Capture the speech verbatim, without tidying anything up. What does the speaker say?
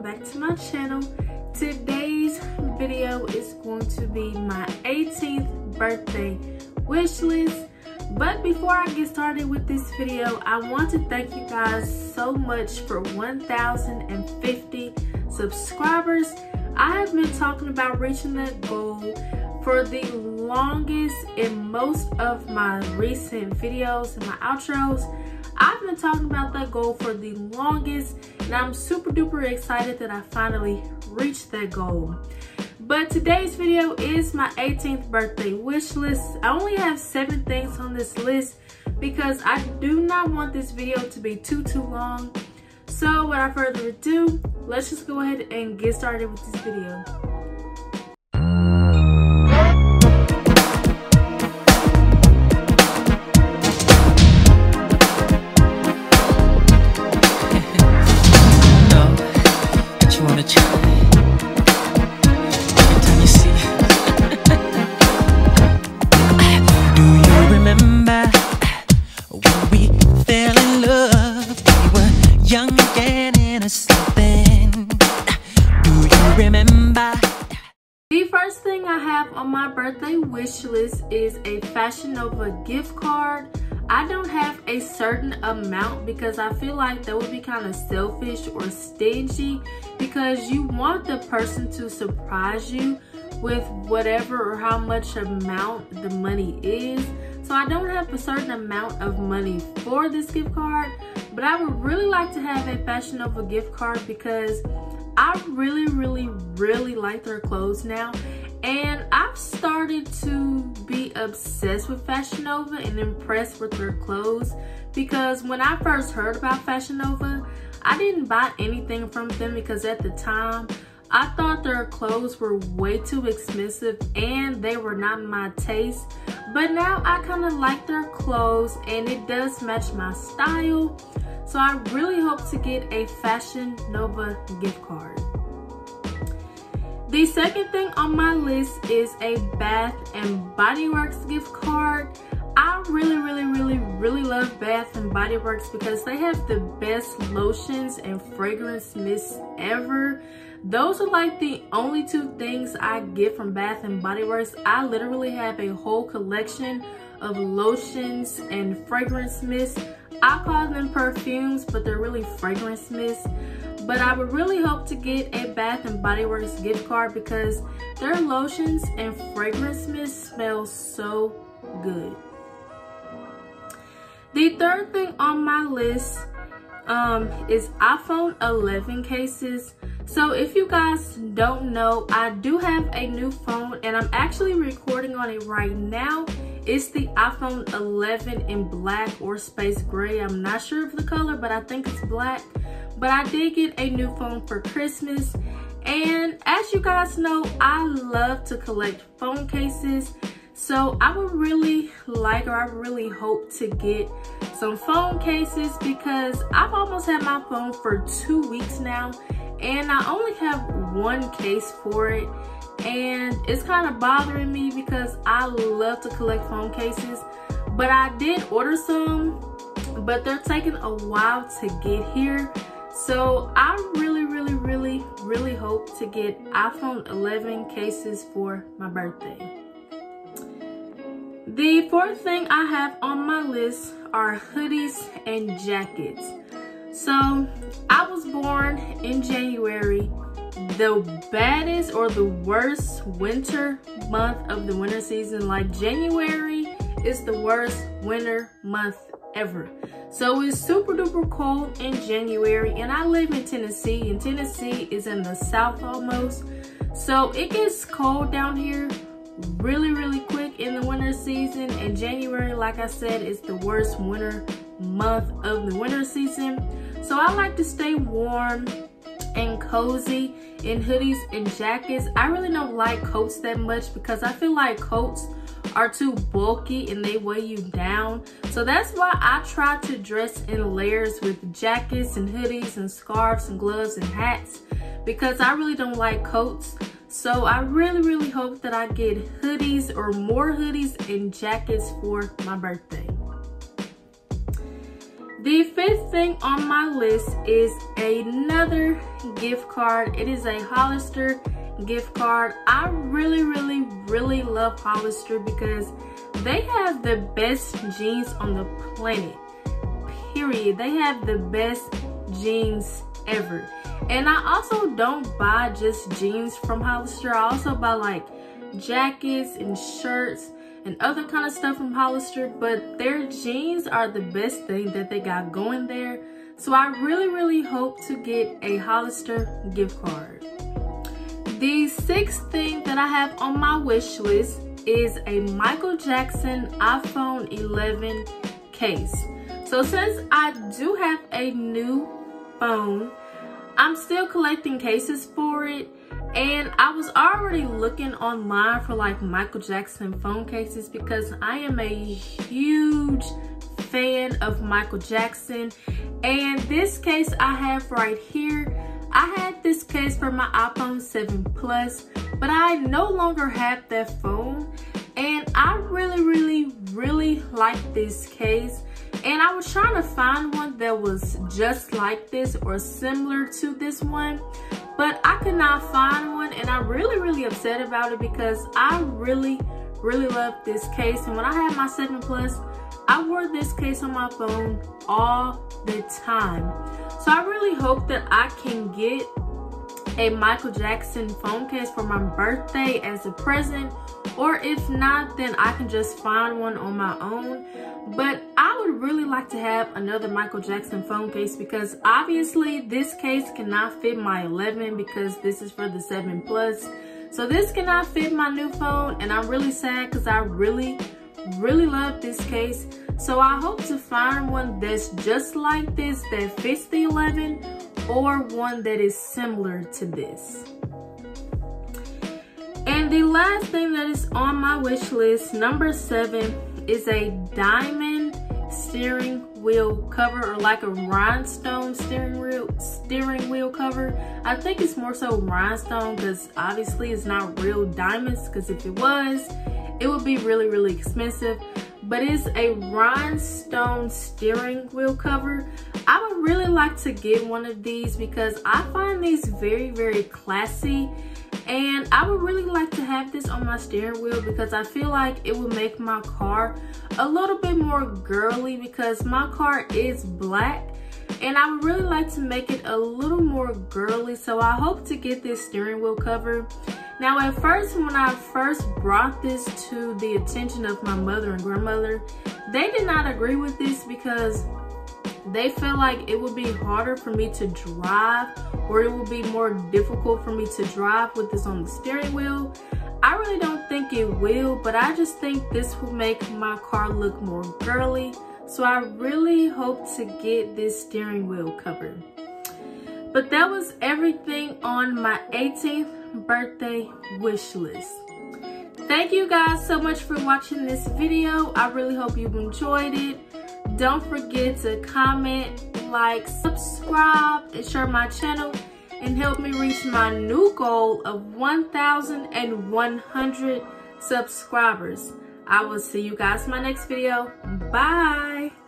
back to my channel. Today's video is going to be my eighteenth birthday wish list. But before I get started with this video, I want to thank you guys so much for one thousand fifty subscribers. I have been talking about reaching that goal for the longest in most of my recent videos and my outros. I've been talking about that goal for the longest, and I'm super duper excited that I finally reached that goal. But today's video is my eighteenth birthday wish list. I only have seven things on this list because I do not want this video to be too too long. So without further ado, let's just go ahead and get started with this video. On my birthday wish list is a Fashion Nova gift card. I don't have a certain amount because I feel like that would be kind of selfish or stingy, because you want the person to surprise you with whatever or how much amount the money is. So I don't have a certain amount of money for this gift card, but I would really like to have a Fashion Nova gift card because I really really really like their clothes now. And I've started to be obsessed with Fashion Nova and impressed with their clothes, because when I first heard about Fashion Nova, I didn't buy anything from them because at the time I thought their clothes were way too expensive and they were not my taste. But now I kind of like their clothes and it does match my style. So I really hope to get a Fashion Nova gift card. The second thing on my list is a Bath and Body Works gift card. I really, really, really, really love Bath and Body Works because they have the best lotions and fragrance mists ever. Those are like the only two things I get from Bath and Body Works. I literally have a whole collection of lotions and fragrance mists. I call them perfumes, but they're really fragrance mists. But I would really hope to get a Bath and Body Works gift card because their lotions and fragrance mist smell so good. The third thing on my list um, is iPhone eleven cases. So if you guys don't know, I do have a new phone and I'm actually recording on it right now. It's the iPhone eleven in black or space gray. I'm not sure of the color, but I think it's black. But I did get a new phone for Christmas. And as you guys know, I love to collect phone cases. So I would really like, or I really hope to get some phone cases because I've almost had my phone for two weeks now. And I only have one case for it. And it's kind of bothering me because I love to collect phone cases. But I did order some, but they're taking a while to get here. So I really, really, really, really hope to get iPhone eleven cases for my birthday. The fourth thing I have on my list are hoodies and jackets. So I was born in January, the baddest or the worst winter month of the winter season. Like January is the worst winter month ever. So it's super duper cold in January, and I live in Tennessee, and Tennessee is in the south almost. So it gets cold down here really, really quick in the winter season. And January, like I said, is the worst winter month of the winter season. So I like to stay warm and cozy in hoodies and jackets. I really don't like coats that much because I feel like coats are too bulky and they weigh you down. So that's why I try to dress in layers with jackets and hoodies and scarves and gloves and hats, because I really don't like coats. So I really, really hope that I get hoodies or more hoodies and jackets for my birthday. The fifth thing on my list is another gift card. It is a Hollister gift card. I really, really, really love Hollister because they have the best jeans on the planet. Period. They have the best jeans ever. And I also don't buy just jeans from Hollister. I also buy like jackets and shirts and other kind of stuff from Hollister, but their jeans are the best thing that they got going there. So I really, really hope to get a Hollister gift card. The sixth thing that I have on my wish list is a Michael Jackson iPhone eleven case. So since I do have a new phone, I'm still collecting cases for it. And I was already looking online for like Michael Jackson phone cases because I am a huge fan of Michael Jackson. And this case I have right here, I had this case for my iPhone seven Plus, but I no longer have that phone. And I really, really, really like this case. And I was trying to find one that was just like this or similar to this one, but I could not find one, and I'm really, really upset about it because I really, really love this case. And when I had my seven Plus, I wore this case on my phone all the time. So I really hope that I can get a Michael Jackson phone case for my birthday as a present, or if not, then I can just find one on my own. But I would really like to have another Michael Jackson phone case because obviously this case cannot fit my eleven because this is for the seven Plus. So this cannot fit my new phone, and I'm really sad because I really, really love this case. So I hope to find one that's just like this that fits the eleven, or one that is similar to this. And the last thing that is on my wish list, number seven, is a diamond steering wheel cover, or like a rhinestone steering wheel steering wheel cover. I think it's more so rhinestone because obviously it's not real diamonds, because if it was, it would be really, really expensive. But it's a rhinestone steering wheel cover. I would really like to get one of these because I find these very, very classy. And I would really like to have this on my steering wheel because I feel like it would make my car a little bit more girly, because my car is black and I would really like to make it a little more girly. So I hope to get this steering wheel cover. Now at first, when I first brought this to the attention of my mother and grandmother, they did not agree with this because they felt like it would be harder for me to drive, or it would be more difficult for me to drive with this on the steering wheel. I really don't think it will, but I just think this will make my car look more girly. So I really hope to get this steering wheel cover. But that was everything on my eighteenth birthday wish list. Thank you guys so much for watching this video. I really hope you enjoyed it. Don't forget to comment, like, subscribe, and share my channel, and help me reach my new goal of one thousand one hundred subscribers. I will see you guys in my next video. Bye.